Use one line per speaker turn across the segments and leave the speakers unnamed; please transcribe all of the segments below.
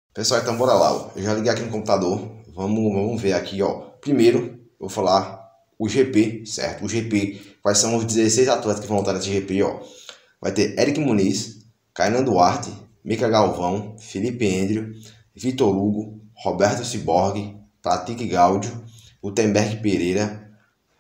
Pessoal, então bora lá, ó. Eu já liguei aqui no computador. Vamos ver aqui, ó. Primeiro, eu vou falar o GP, certo? O GP, quais são os 16 atletas que vão lutar nesse GP, ó. Vai ter Eric Muniz, Kainan Duarte, Mika Galvão, Felipe Endrio, Vitor Hugo, Roberto Ciborgue, Patrick Gaudio, Gutenberg Pereira,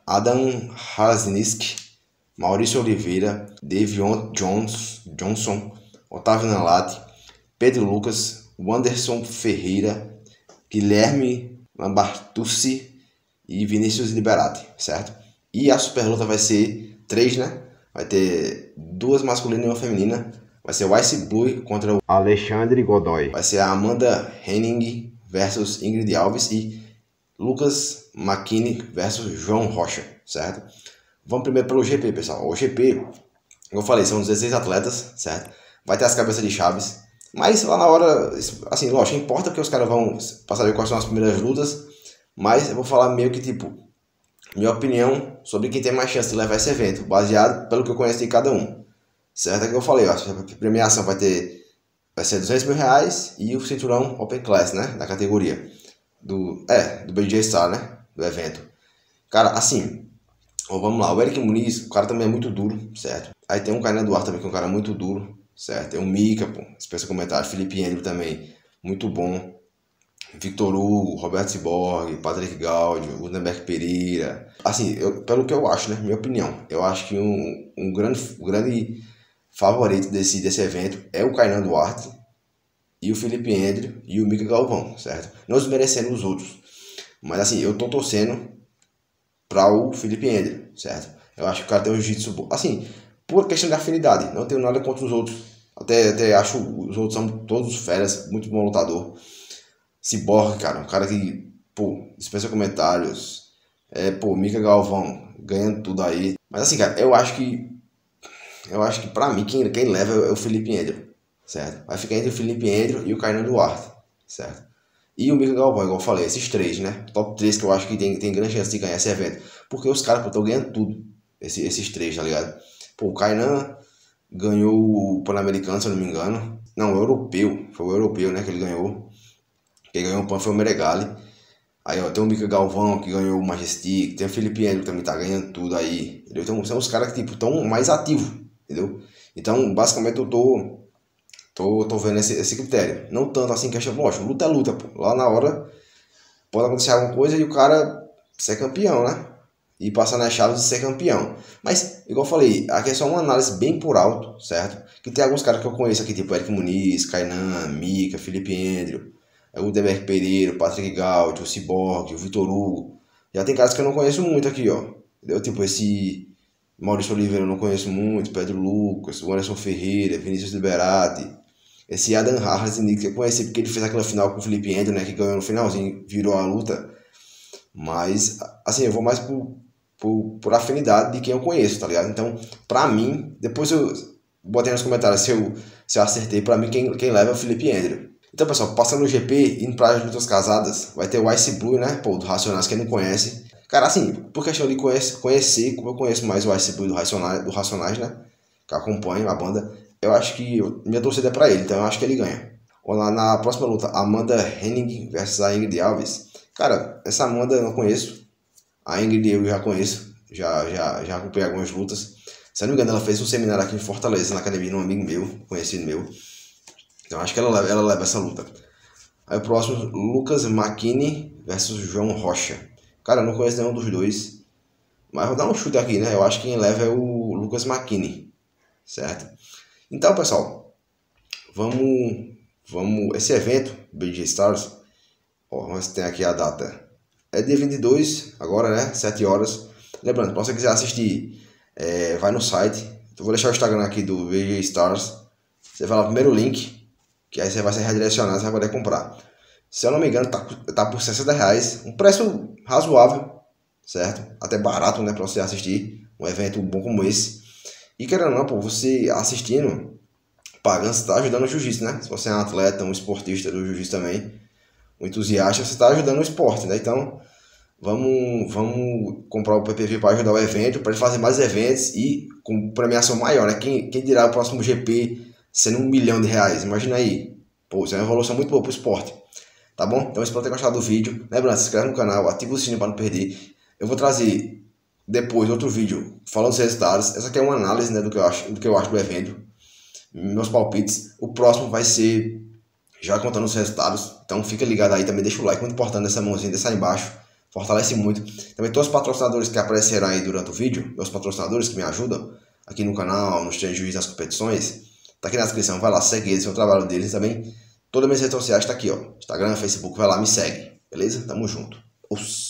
Adam Hasnick, Maurício Oliveira, Devion Johnson, Otávio Nalate, Pedro Lucas, Wanderson Ferreira, Guilherme Lambartucci e Vinícius Liberati, certo? E a super luta vai ser três, né? Vai ter duas masculinas e uma feminina. Vai ser o Ice Blue contra o Alexandre Godoy. Vai ser a Amanda Henning versus Ingrid Alves e Lucas McKinney versus João Rocha, certo? Vamos primeiro pelo GP, pessoal. O GP, como eu falei, são 16 atletas, certo? Vai ter as cabeças de chaves. Mas lá na hora, assim, lógico, importa porque os caras vão passar quais são as primeiras lutas. Mas eu vou falar meio que tipo, minha opinião sobre quem tem mais chance de levar esse evento, baseado pelo que eu conheço de cada um. Certo? É que eu falei, ó, a premiação vai ser R$200 mil e o cinturão Open Class, né? Da categoria. Do BJ Star, né? Do evento. Cara, assim, ó, vamos lá, o Eric Muniz, o cara também é muito duro, certo? Aí tem um Kainan Duarte também, que é um cara muito duro, certo? Tem o Mika, pô, dispensa comentário, Felipe Endrio também, muito bom. Victor Hugo, Roberto Ciborgue, Patrick Gaudio, Gutenberg Pereira. Assim, pelo que eu acho, né? Minha opinião. Eu acho que um grande favorito desse evento é o Kainan Duarte e o Felipe Endrio e o Mika Galvão, certo? Não desmerecendo os outros. Mas assim, eu tô torcendo para o Felipe Endrio, certo? Eu acho que o cara tem um jiu-jitsu bom. Assim, por questão de afinidade. Não tenho nada contra os outros. Até acho os outros são todos feras, muito bom lutador. Cyborg, cara, um cara que, pô, dispensa comentários. Mika Galvão ganhando tudo aí. Mas assim, cara, eu acho que pra mim quem leva é o Felipe Endrio, certo? Vai ficar entre o Felipe Endrio e o Kainan Duarte, certo? E o Mika Galvão, igual eu falei, esses três, né? Top 3 que eu acho que tem grande chance de ganhar esse evento. Porque os caras, pô, estão ganhando tudo. Esses três, tá ligado? Pô, o Kainan ganhou o Pan-Americano, se eu não me engano. Não, o europeu. Foi o europeu, né, que ele ganhou. Quem ganhou o Pan foi o Meregali. Aí, ó, tem o Mika Galvão que ganhou o Majestic. Tem o Felipe Endrio que também tá ganhando tudo aí. Entendeu? Então, são os caras que, tipo, estão mais ativos, entendeu? Então, basicamente, eu tô vendo esse critério. Não tanto assim, questão, lógico, luta é luta, pô. Lá na hora pode acontecer alguma coisa e o cara ser campeão, né? E passar nas chaves e ser campeão. Mas, igual eu falei, aqui é só uma análise bem por alto, certo? Que tem alguns caras que eu conheço aqui, tipo Eric Muniz, Kainan, Mika, Felipe Endrio, o Gutenberg Pereira, o Patrick Gaudio, o Cyborg, o Vitor Hugo. Já tem caras que eu não conheço muito aqui, ó. Entendeu? Tipo esse Maurício Oliveira eu não conheço muito, Pedro Lucas, o Anderson Ferreira, Vinícius Liberati. Esse Adam Hasnick que eu conheci porque ele fez aquela final com o Felipe Endrio, né? Que ganhou no finalzinho, virou a luta. Mas, assim, eu vou mais por afinidade de quem eu conheço, tá ligado? Então, pra mim, depois eu botei nos comentários se eu acertei. Pra mim, quem leva é o Felipe Endrio. Então, pessoal, passando no GP, indo para as lutas casadas, vai ter o Ice Blue, né? Pô, do Racionais, quem não conhece. Cara, assim, por questão de conhecer, como eu conheço mais o Ice Blue do Racionais, né? Que acompanho a banda, eu acho que minha torcida é pra ele, então eu acho que ele ganha. Ou na próxima luta, Amanda Henning versus a Ingrid Alves. Cara, essa Amanda eu não conheço. A Ingrid eu já conheço, já acompanhei algumas lutas. Se eu não me engano, ela fez um seminário aqui em Fortaleza, na academia de um amigo meu, conhecido meu. Então acho que ela leva essa luta. Aí o próximo, Lucas McKinney versus João Rocha. Cara, eu não conheço nenhum dos dois. Mas vou dar um chute aqui, né? Eu acho que quem leva é o Lucas McKinney. Certo? Então, pessoal, vamos. Esse evento, BJ Stars, ó, nós tem aqui a data. É dia 22, agora, né? 7 horas. Lembrando, se você quiser assistir, vai no site. Eu vou deixar o Instagram aqui do BJ Stars. Você vai lá no primeiro link, que aí você vai ser redirecionado, você vai poder comprar. Se eu não me engano, tá por R$60, um preço razoável, certo? Até barato, né, pra você assistir um evento bom como esse. E querendo ou não, pô, você assistindo, pagando, você tá ajudando o jiu-jitsu, né? Se você é um atleta, um esportista do jiu-jitsu também, um entusiasta, você tá ajudando o esporte, né? Então, vamos comprar o PPV para ajudar o evento, para ele fazer mais eventos e com premiação maior, né? Quem dirá o próximo GP sendo R$1 milhão, imagina aí. Pô, isso é uma evolução muito boa pro esporte. Tá bom? Então espero ter gostado do vídeo. Lembrando, se inscreve no canal, ativa o sininho para não perder. Eu vou trazer depois outro vídeo falando dos resultados. Essa aqui é uma análise, né, do que eu acho do evento. Meus palpites. O próximo vai ser já contando os resultados. Então fica ligado aí, também deixa o like, muito importante nessa mãozinha dessa aí embaixo. Fortalece muito. Também todos os patrocinadores que aparecerão aí durante o vídeo, meus patrocinadores que me ajudam aqui no canal, nos treinos das competições, tá aqui na descrição, vai lá, segue eles, é o trabalho deles também. Todas as minhas redes sociais tá aqui, ó. Instagram, Facebook, vai lá, me segue. Beleza? Tamo junto. Os